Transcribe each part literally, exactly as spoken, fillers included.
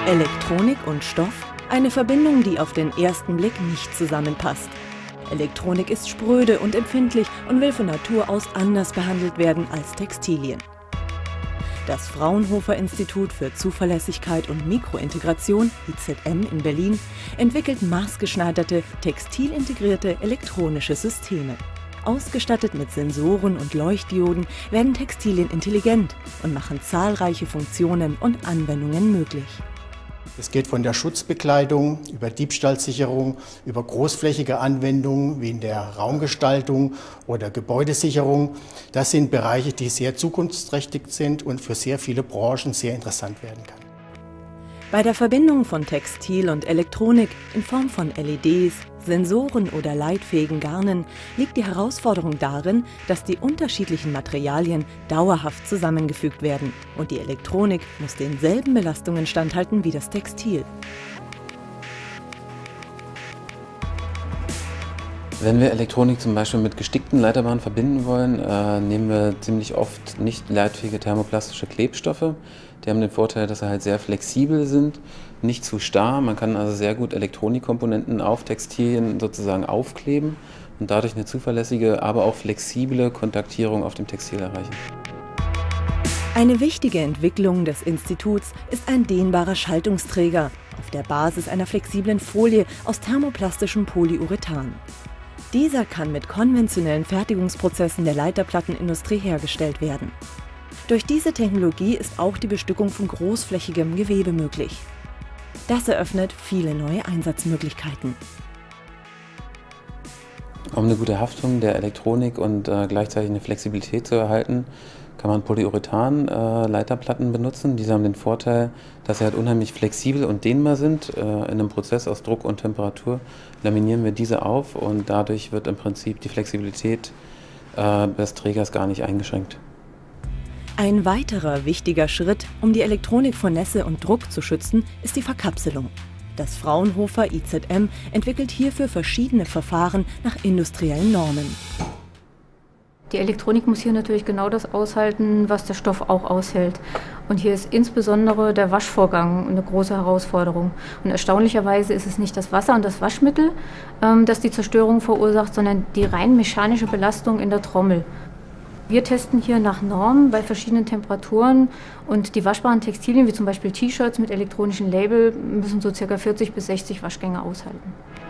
Elektronik und Stoff? Eine Verbindung, die auf den ersten Blick nicht zusammenpasst. Elektronik ist spröde und empfindlich und will von Natur aus anders behandelt werden als Textilien. Das Fraunhofer-Institut für Zuverlässigkeit und Mikrointegration, I Z M in Berlin, entwickelt maßgeschneiderte, textilintegrierte elektronische Systeme. Ausgestattet mit Sensoren und Leuchtdioden werden Textilien intelligent und machen zahlreiche Funktionen und Anwendungen möglich. Es geht von der Schutzbekleidung über Diebstahlsicherung, über großflächige Anwendungen wie in der Raumgestaltung oder Gebäudesicherung. Das sind Bereiche, die sehr zukunftsträchtig sind und für sehr viele Branchen sehr interessant werden kann. Bei der Verbindung von Textil und Elektronik in Form von L E Ds, Sensoren oder leitfähigen Garnen liegt die Herausforderung darin, dass die unterschiedlichen Materialien dauerhaft zusammengefügt werden und die Elektronik muss denselben Belastungen standhalten wie das Textil. Wenn wir Elektronik zum Beispiel mit gestickten Leiterbahnen verbinden wollen, äh, nehmen wir ziemlich oft nicht leitfähige thermoplastische Klebstoffe. Die haben den Vorteil, dass sie halt sehr flexibel sind, nicht zu starr. Man kann also sehr gut Elektronikkomponenten auf Textilien sozusagen aufkleben und dadurch eine zuverlässige, aber auch flexible Kontaktierung auf dem Textil erreichen. Eine wichtige Entwicklung des Instituts ist ein dehnbarer Schaltungsträger auf der Basis einer flexiblen Folie aus thermoplastischem Polyurethan. Dieser kann mit konventionellen Fertigungsprozessen der Leiterplattenindustrie hergestellt werden. Durch diese Technologie ist auch die Bestückung von großflächigem Gewebe möglich. Das eröffnet viele neue Einsatzmöglichkeiten. Um eine gute Haftung der Elektronik und äh, gleichzeitig eine Flexibilität zu erhalten, kann man Polyurethan-Leiterplatten äh, benutzen. Diese haben den Vorteil, dass sie halt unheimlich flexibel und dehnbar sind. Äh, in einem Prozess aus Druck und Temperatur laminieren wir diese auf und dadurch wird im Prinzip die Flexibilität äh, des Trägers gar nicht eingeschränkt. Ein weiterer wichtiger Schritt, um die Elektronik vor Nässe und Druck zu schützen, ist die Verkapselung. Das Fraunhofer I Z M entwickelt hierfür verschiedene Verfahren nach industriellen Normen. Die Elektronik muss hier natürlich genau das aushalten, was der Stoff auch aushält. Und hier ist insbesondere der Waschvorgang eine große Herausforderung. Und erstaunlicherweise ist es nicht das Wasser und das Waschmittel, ähm, das die Zerstörung verursacht, sondern die rein mechanische Belastung in der Trommel. Wir testen hier nach Normen bei verschiedenen Temperaturen und die waschbaren Textilien, wie zum Beispiel T-Shirts mit elektronischem Label, müssen so ca. vierzig bis sechzig Waschgänge aushalten.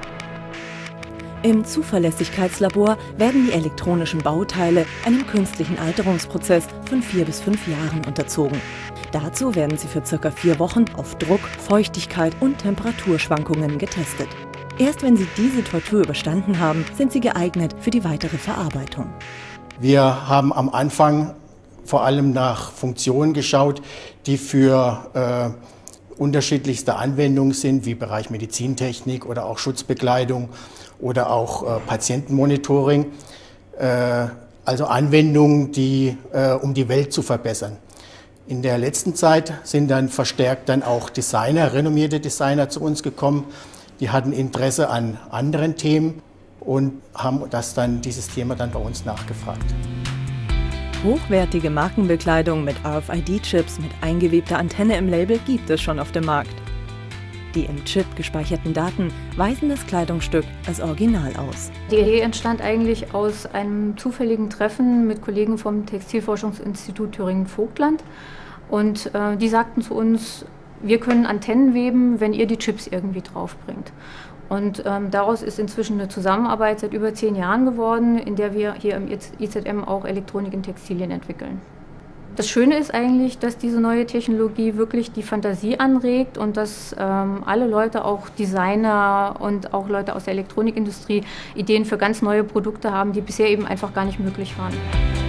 Im Zuverlässigkeitslabor werden die elektronischen Bauteile einem künstlichen Alterungsprozess von vier bis fünf Jahren unterzogen. Dazu werden sie für ca. vier Wochen auf Druck, Feuchtigkeit und Temperaturschwankungen getestet. Erst wenn sie diese Tortur überstanden haben, sind sie geeignet für die weitere Verarbeitung. Wir haben am Anfang vor allem nach Funktionen geschaut, die für äh, unterschiedlichste Anwendungen sind, wie Bereich Medizintechnik oder auch Schutzbekleidung oder auch äh, Patientenmonitoring. Äh, also Anwendungen, die, äh, um die Welt zu verbessern. In der letzten Zeit sind dann verstärkt dann auch Designer, renommierte Designer zu uns gekommen. Die hatten Interesse an anderen Themen und haben das dann, dieses Thema dann bei uns nachgefragt. Hochwertige Markenbekleidung mit R F I D-Chips mit eingewebter Antenne im Label gibt es schon auf dem Markt. Die im Chip gespeicherten Daten weisen das Kleidungsstück als Original aus. Die Idee entstand eigentlich aus einem zufälligen Treffen mit Kollegen vom Textilforschungsinstitut Thüringen-Vogtland. Und äh, die sagten zu uns, wir können Antennen weben, wenn ihr die Chips irgendwie draufbringt. Und ähm, daraus ist inzwischen eine Zusammenarbeit seit über zehn Jahren geworden, in der wir hier im I Z M auch Elektronik in Textilien entwickeln. Das Schöne ist eigentlich, dass diese neue Technologie wirklich die Fantasie anregt und dass ähm, alle Leute, auch Designer und auch Leute aus der Elektronikindustrie, Ideen für ganz neue Produkte haben, die bisher eben einfach gar nicht möglich waren.